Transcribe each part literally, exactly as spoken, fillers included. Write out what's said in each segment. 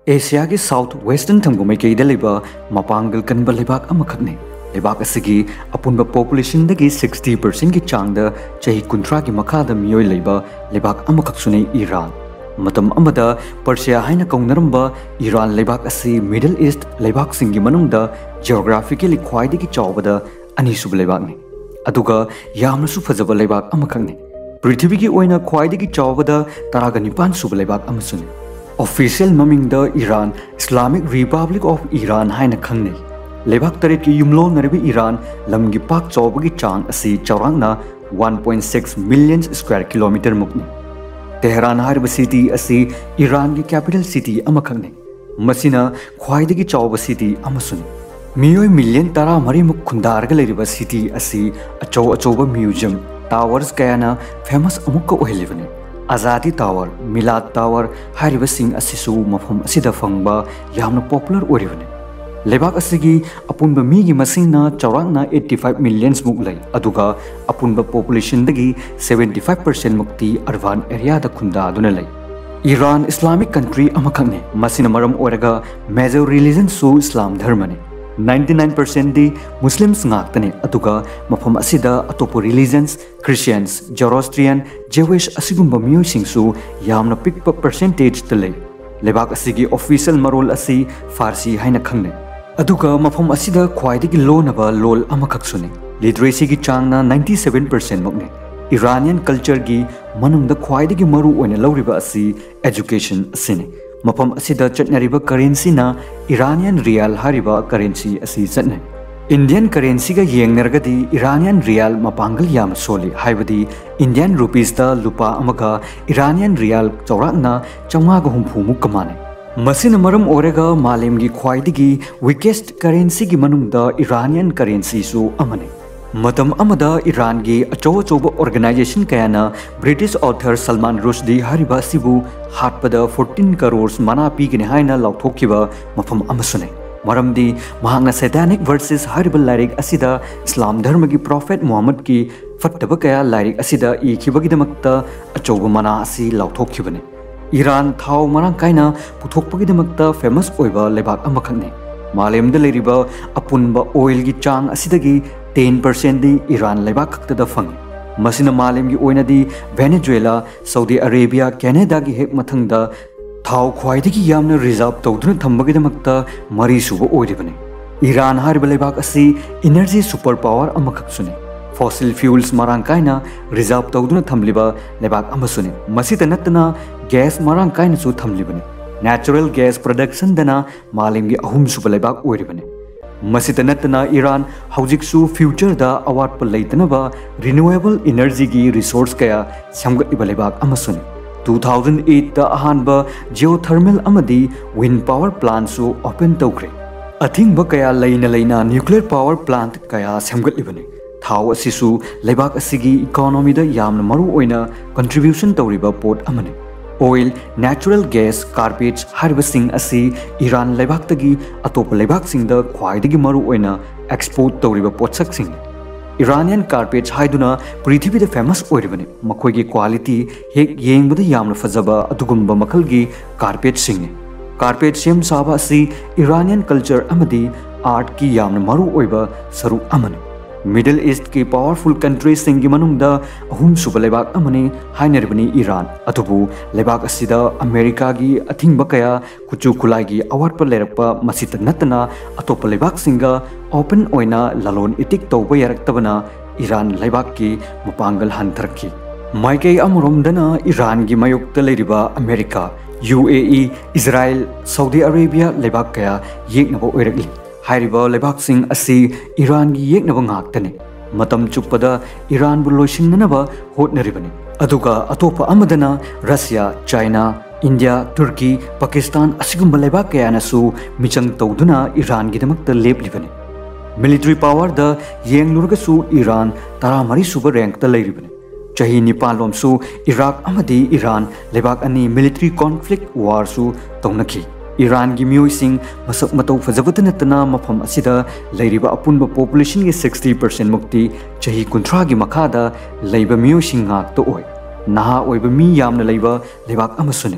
Asia की south western थंगुमै के इदलिबा मपांगल कनबा लेबाक अमखकने लेबाक असगी अपुनबा पॉपुलेशन दगी सिक्सटी परसेंट की चांग द चही कुंथ्रा की मखाद मियोय लेबा लेबाक अमखकसुने ईरान मतम अमदा पर्शिया हाइना कौनरंबा ईरान लेबाक असि मिडल ईस्ट लेबाक सिंगी मनुंगदा जियोग्राफिकली ख्वाइदगी चावबदा अनिसुब लेबाकने अदुगा यामनसु फजबा लेबाक अमखकने पृथ्वी की ओइना ख्वाइदगी चावबदा तरागा निपान सुब लेबाक अमसुने ऑफिशियल ममिंग द Iran Islamic Republic of Iran हाइना खंगने लेबाक तरेट की युमलो नरबी ईरान लमगी पाक चौबगी चांग असी चौरांगना one point six million square kilometre मुकने तेहरान हारिबा सिटी असी ईरान की कैपिटल सिटी अमखंगने मसिना ख्वाइदगी चौबा सिटी अमसुने मियोय मिलियन तरा मरी मुक खुंदारगा लेरिबा सिटी असी अचौ अचौबा म्यूजियम टावर्स कयाना फेमस अमुक ओहलिबने आजादी टावर मिलाद टावर हारिबा सिंग असिसु मफम असिदा फंगबा यामना पॉपुलर ओरिबने लेबाक असिगी अपुनबा मीगी मसिंगना चौरांगना एट्टी फाइव मिलियन मुक लई अदुगा अपुनबा पॉपुलेशन दगी सेवेंटी फाइव परसेंट मुक्ति अर्बान एरिया दा खुंदा दुना लई ईरान इस्लामिक कंट्री अमखंगने मसिना मरम ओरगा मेजर रिलीजन सु इस्लाम धर्मने नाइंटी नाइन परसेंट दी Muslims ngaktane aduga mafam asida atopo religions Christians Zoroastrian Jewish asigumba miyosingsu yamna pikpa percentage tale lebak asigi official marol asi Farsi haina khangne aduga mafam asida khwaidigi lonaba lol amakhaksune literacy gi changna ninety-seven percent mokne Iranian culture gi manungda khwaidigi maru oina lawriba asi education asine मफम असिदा चटनरिबा currency ना Iranian rial हारिबा currency असि चटने Indian currency का येंगनरगदी Iranian rial मपांगल याम सोली हाइबदी इंडियन रुपीस दा लुपा अमगा इरानियन रियाल चौरांगना चौंगाग हुंफु मुकमाने मसिन मरम ओरेगा मालेमगी ख्वाइदगी वीकेस्ट करेंसी की मनुंगदा इरानियन करेंसी सु अमने मतम अमदा ईरान की अचौ अचौब ऑर्गेनाइजेशन कयाना ब्रिटिश ऑथर सलमान रुश्दी हारिबा सिबु हाटपदा फोर्टीन करोड़ मना पीगने हाइना लाउथोखिबा मफम अमसुने मरमदी महांगना सैतानिक वर्सेस हारिबा लाइरिक असिदा इस्लाम धर्म की प्रॉफेट मोहम्मद की फट्टबा कया लाइरिक असिदा इखिबगिदमक्ता अचौब मना असि लाउथोखिबने ईरान थाव मरांग काइना पुथोकपगिदमक्ता फेमस ओइबा लेबाक अमखंगने मालेमदा लेरिबा अपुनबा ऑयल की चांग असिदगी टेन परसेंट दी ईरान लेबाक खक्तदा फंगे मसिना मालेम की ओइनादी वेनेजुएला सऊदी अरेबिया कैनेडा की हेक मथंगदा थाव ख्वाइदगी यामना रिजर्व तौदुना थंबगिदमक्ता मरी सुबा ओइरिबने ईरान हारिबा लेबाक असि एनर्जी सुपर पावर अमखक्सुने फॉसिल फ्यूल्स मरांग काइना रिजर्व तौदुना थंबलिबा लेबाक अमसुने मसिदा नत्तना गैस मरांग काइना सु थंबलिबने नेचुरल गैस प्रोडक्शन दना मालेम की अहुम सुबा लेबाक ओइरिबने मसिदा नत्तना ईरान हौजिकसु फ्यूचर दा अवाट लेतनबा रिन्यूएबल एनर्जी की रिसोर्स कया सेमगतिबा लेबाक अमसुने टू थाउजेंड एट दा अहानबा जियोथर्मल अमदी विंड पावर प्लांट सु ओपन तौख्रे अथिंगबा कया लेना लेना न्यूक्लियर पावर प्लांट कया सेमगतिबने थाव असिसु लेबाक असिगी इकोनॉमी दा यामना मरु ओइना कंट्रीब्यूशन तौरिबा पोर्ट अमने ऑयल नेचुरल गैस कार्पेट्स हारिबसिंग असि ईरान लेबाक्तगी अतोप लेबाकसिंग द ख्वाइदगी मरु ओइना एक्सपोर्ट तौरिबा पोटसकसिंग इरानियन कार्पेट्स हाइदुना पृथ्वी द फेमस ओइरिबने मखोइगी क्वालिटी हेक येंगबदा यामना फजबा अदुगुंबा मखलगी कार्पेट सिंग कार्पेट सेम साबा असि इरानियन कल्चर अमदी आर्ट की यामना मरु ओइबा सरू अमने मिडल ईस्ट की पावरफुल कंट्रीज सिंगी मनुंगदा अहुम सुबा लेबाक अमने हाइनरबनी ईरान अतुबु लेबाक असिदा अमेरिका की अथिंगबा कया कुचु खुलाइगी अवाटपा लेरकपा मसित नतना अतोप लेबाक सिंगा ओपन ओइना ललोन इटिक तौबा यारक्तबना ईरान लेबाक की मपांगल हंथरखी माइके अमरोमदना ईरान की मायोक्ता लेरिबा America UAE Israel Saudi Arabia लेबाक कया येकनबा ओइरकली हाइरिबा लेबाकसिंग असि ईरान की येकनबा ngaktane matam chuppada ईरान बु लोइसिंगनबा होटनरिबने अदुगा अतोपा अमदना रशिया चाइना इंडिया तुर्की पाकिस्तान असिगुंबा लेबाक कयानासु मिचंग तौदुना ईरान गिदमक्ता लेपलिबने मिलिटरी पावर द येंगलुरगसु ईरान तरामरी सुबा रैंकता लेरिबने चही निपाल लोमसु इराक अमदी ईरान लेबाक अनि मिलिटरी कॉन्फ्लिक्ट वार सु तौनखी ईरान की म्यूसिंग मसक मतौ फजबत नतना मफम असिदा लेरिबा अपुनबा पॉपुलेशन की सिक्सटी परसेंट मुक्ति चही कुंथ्रा की मखादा लेबा म्यूसिंग ngak तो ओय नहा ओइबा मी यामना लेबा लेबाक अमसुने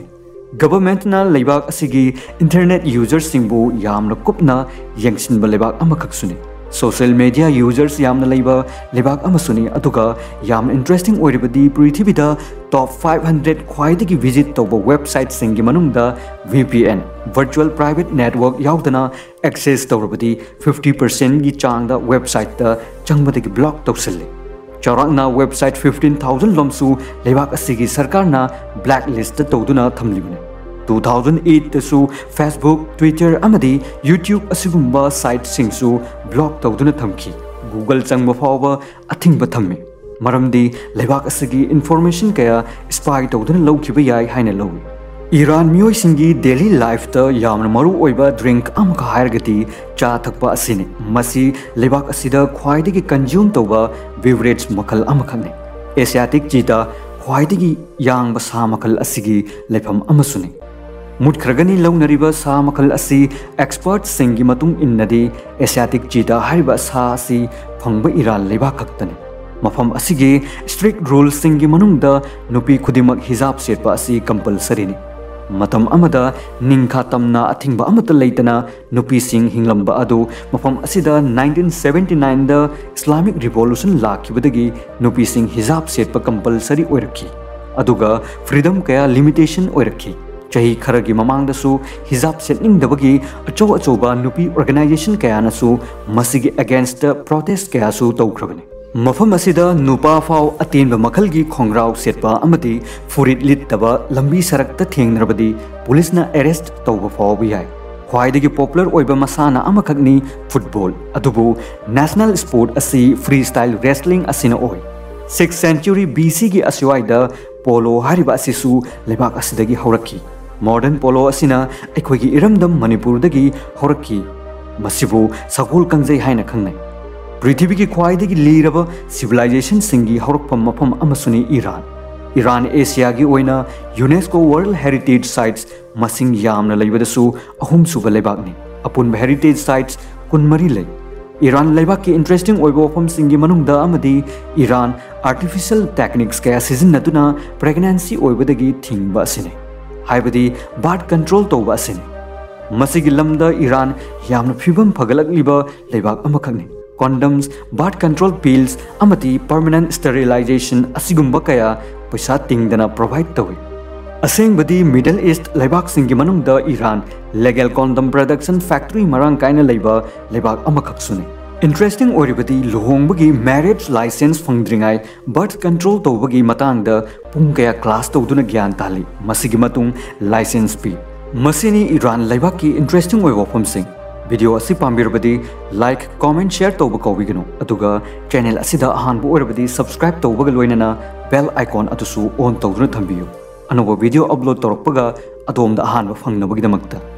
गवर्नमेंटना लेबाक असिगी इंटरनेट यूजर्स सिंबु यामना कुपना यंगसिनबा लेबाक अमखकसुनि सोशल मीडिया यूजर्स यामना लेबा लेबाक अमसुनि अदुगा याम इंटरेस्टिंग ओइरिबदी पृथ्वीदा टॉप फाइव हंड्रेड ख्वाइदगी विजिट तौबा वेबसाइट सिंगी मनुंगदा V P N virtual private network यावदना एक्सेस तौरबदी फिफ्टी परसेंट गी चांगदा वेबसाइट दा चंगबदगी ब्लॉक तौसल्ले चौराकना वेबसाइट फिफ्टीन थाउजेंड लोमसु लेबाक असिगी सरकारना ब्लैक लिस्ट तौदुना थमलिबने टू थाउजेंड एट तसु फेसबुक ट्विटर अमदी यूट्यूब असिगुम्बा साइट सिंगसु ब्लॉक तौदुना थमखी गूगल चंगबा फावबा अथिंगबा थम्मे मरमदी लेबाक असिगी इन्फॉर्मेशन कया स्पाई तौदुना लौखिबा याय हाइना लौई ईरान मियोय सिंगी डेली लाइफ ता यामना मरु ओइबा ड्रिंक अमका हायरगती चा थकपा असिने मसी लेबाक असिदा ख्वाइदगी कंज्यूम तौबा बेवरेज मखल अमखने एशियाटिक चीता ख्वाइदगी यांगबा सा मखल असिगी लेफम अमसुने मुठखरगनी लौनरिबा सा मखल असि एक्सपर्ट सिंगी मतुंग इन्नदी एशियाटिक चीता हारिबा सा असि फंगबा ईरान लेबाक खक्तने मफम असिगी स्ट्रिक्ट रूल सिंगी मनुंगदा नुपी खुदिमक हिजाब सेटपा असि कंपलसरीने मतम अमदा निंखा तमना अथिंगबा अमत लेतना नुपी सिंग हिंगलंबा अदु मफम असिदा नाइनटीन सेवेंटी नाइन दा इस्लामिक रिवॉल्यूशन लाखिबदगी नुपी सिंग हिजाब सेटपा कंपलसरी ओइरखी अदुगा फ्रीडम कया लिमिटेशन ओइरखी चही खरगी ममांगदसु हिजाब सेटनिंगदबगी अचो अचोबा नुपी ऑर्गेनाइजेशन कयानसु मसिगी अगेंस्ट प्रोटेस्ट कयासु तौख्रबने मफम असिदा नुपा फाव अतेनबा मखलगी खोंग्राव सेटपा अमदी फुरित लिttaba लंबी सरकता थेंगनरबदी पुलिसना अरेस्ट तौबा फाव याय ख्वाइदगी पॉपुलर ओइबा मसाना अमखकनी फुटबॉल अदुबु नेशनल स्पोर्ट असि फ्री स्टाइल रेसलिंग असिना ओइ सिक्स सेंचुरी B C गी असिवाइदा पोलो हारिबा असिसु लेबाक असिदगी हौरखी मॉडर्न पोलो असिना अखोइगी इरमदम मणिपुरदगी हौरखी मसिबु सगोल कंजै हाइना खंगनै पृथ्वी की ख्वाइदगी लीरब सिविलाइजेशन सिंगी हौरकफम मफम अमसुनी ईरान ईरान एशिया की ओइना यूनेस्को वर्ल्ड हेरिटेज साइट्स मसिंग यामना लेबदसु अहुम सुबा लेबाकनी अपुन हेरिटेज साइट्स कुनमरी ले ईरान लेबाक की इंटरेस्टिंग ओइबा वफम सिंगी मनुंगदा अमदी ईरान आर्टिफिशियल टेक्निक्स कया सिजनदुना प्रेगनेंसी ओइबदगी थिंगबा असिने हाइबदी बर्थ कंट्रोल तौबा असिने मसिगी लमदा ईरान यामना फिबम फगलकलिबा लेबाक अमखकनी condoms, birth control pills, amati permanent sterilization asigumba kaya paisa tingdana provide tawi. Asengbadi Middle East leibak singi manungda Iran legal condom production factory marang kaina leiba leibak amakhak sune. Interesting oribadi luhongbagi marriage license fangdringai birth control tawbagi matangda pung kaya class tawduna gyan tali masigi matung license pi. Masini Iran leibak ki interesting oiba wafamsing. Video असी पाम्बिरबदी like comment share तौबा कौबिगनो अदुगा channel असिदा अहानबु ओरबदी subscribe तौबगा लोइनना बेल आइकॉन अदुसु ऑन तौदुना थंबियु अनोबा वीडियो अपलोड तौरपगा अदोमदा अहानबा फंगनबगिदमक्ता